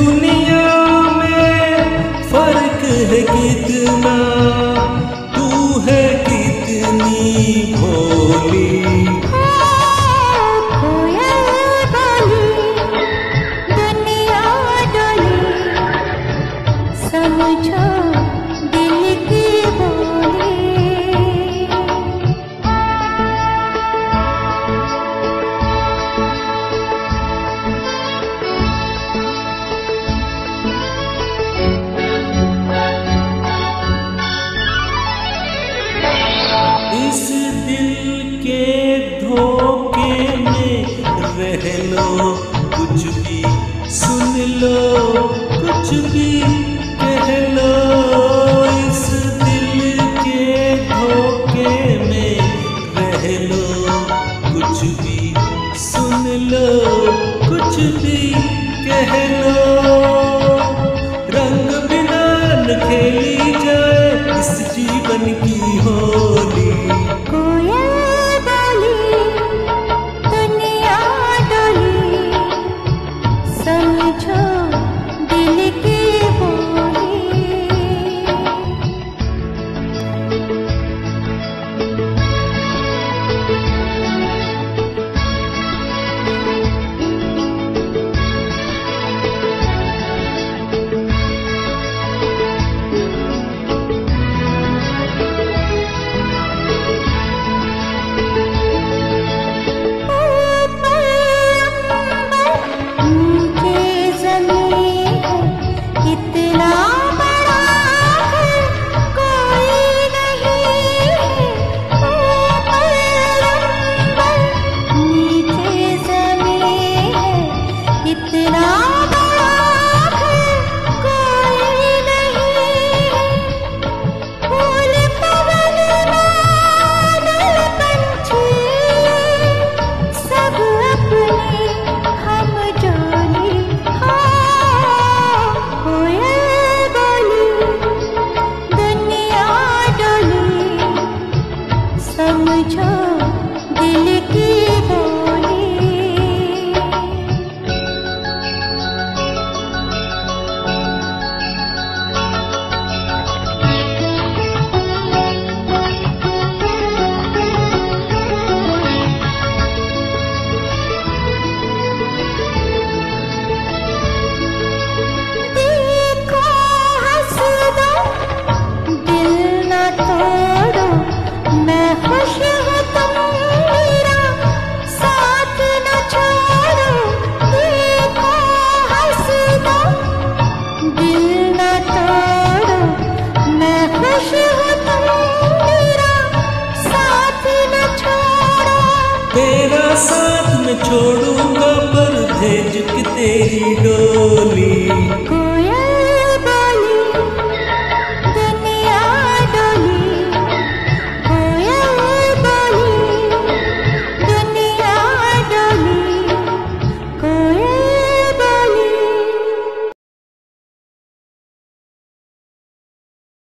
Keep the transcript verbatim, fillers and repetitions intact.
दुनिया में फर्क है कितना, तू है कितनी भोली। समझो दिल की बोली। इस दिल के धोखे में रह लो, कुछ भी सुन लो, कुछ भी कह लो। इस दिल के धोखे में रह लो, कुछ भी सुन लो, कुछ भी कह लो। रंग बिना न खेली जाए इस जीवन की होली। समझो दिल की बोली। समझो दिल की बोली। देखो हंस दो, दिल न तोड़ो, मैं खुश हूँ तुम मेरा साथ न छोड़ो। देखो हंस दो, दिल न तोड़ो, मैं खुश हूँ तुम मेरा साथ न छोड़ो। तेरा साथ मैं छोड़ूंगा पर भेज के तेरी डोली।